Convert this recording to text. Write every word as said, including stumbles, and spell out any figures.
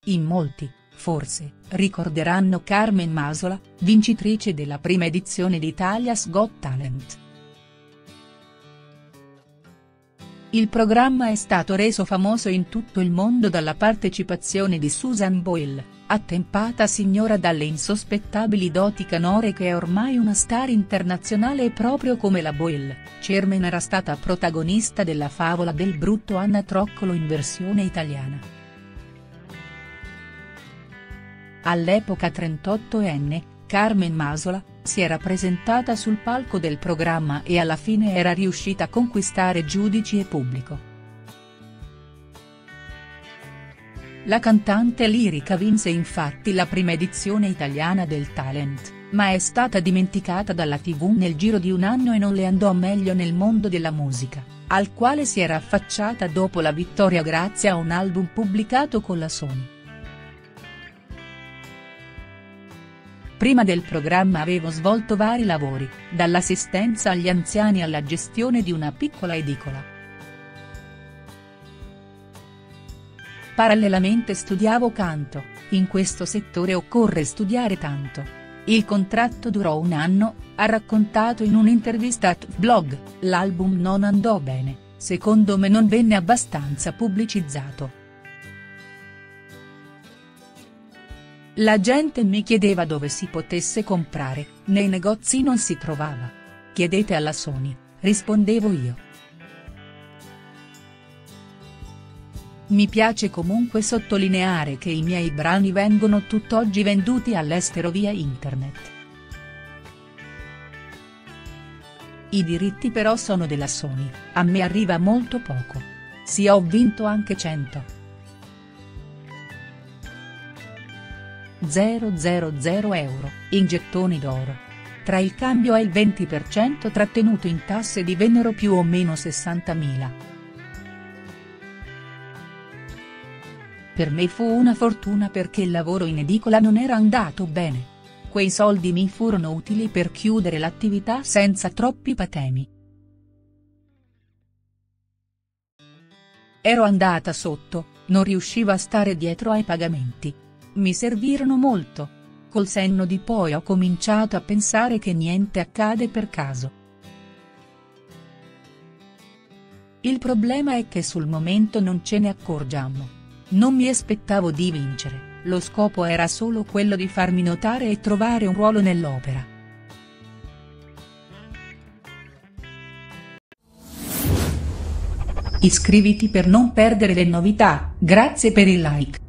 In molti, forse, ricorderanno Carmen Masola, vincitrice della prima edizione di Italia's Got Talent. Il programma è stato reso famoso in tutto il mondo dalla partecipazione di Susan Boyle, attempata signora dalle insospettabili doti canore che è ormai una star internazionale e proprio come la Boyle, Carmen era stata protagonista della favola del brutto Anna Troccolo in versione italiana. All'epoca trentottenne, Carmen Masola, si era presentata sul palco del programma e alla fine era riuscita a conquistare giudici e pubblico. La cantante lirica vinse infatti la prima edizione italiana del Talent, ma è stata dimenticata dalla tivù nel giro di un anno e non le andò meglio nel mondo della musica, al quale si era affacciata dopo la vittoria grazie a un album pubblicato con la Sony. Prima del programma avevo svolto vari lavori, dall'assistenza agli anziani alla gestione di una piccola edicola. Parallelamente studiavo canto, in questo settore occorre studiare tanto. Il contratto durò un anno, ha raccontato in un'intervista a Tvblog, l'album non andò bene, secondo me non venne abbastanza pubblicizzato. La gente mi chiedeva dove si potesse comprare, nei negozi non si trovava. Chiedete alla Sony, rispondevo io. Mi piace comunque sottolineare che i miei brani vengono tutt'oggi venduti all'estero via internet. I diritti però sono della Sony, a me arriva molto poco. Sì, ho vinto anche cento mila euro, in gettoni d'oro. Tra il cambio e il venti per cento trattenuto in tasse divennero più o meno sessantamila. Per me fu una fortuna perché il lavoro in edicola non era andato bene. Quei soldi mi furono utili per chiudere l'attività senza troppi patemi. Ero andata sotto, non riuscivo a stare dietro ai pagamenti. Mi servirono molto. Col senno di poi ho cominciato a pensare che niente accade per caso. Il problema è che sul momento non ce ne accorgiamo. Non mi aspettavo di vincere, lo scopo era solo quello di farmi notare e trovare un ruolo nell'opera. Iscriviti per non perdere le novità, grazie per il like.